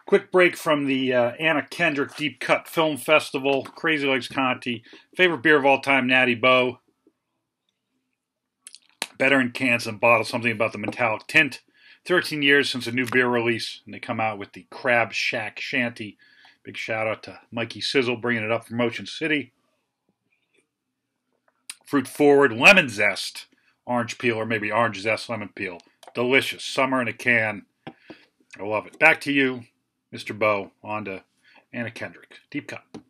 Quick break from the Anna Kendrick Deep Cut Film Festival. Crazy Legs Conti. Favorite beer of all time, Natty Bo. Better in cans than bottles. Something about the metallic tint. 13 years since a new beer release, and they come out with the Crab Shack Shanty. Big shout out to Mikey Sizzle bringing it up from Ocean City. Fruit forward, lemon zest, orange peel, or maybe orange zest, lemon peel. Delicious. Summer in a can. I love it. Back to you, Mr. Bo, on to Anna Kendrick. Deep Cut.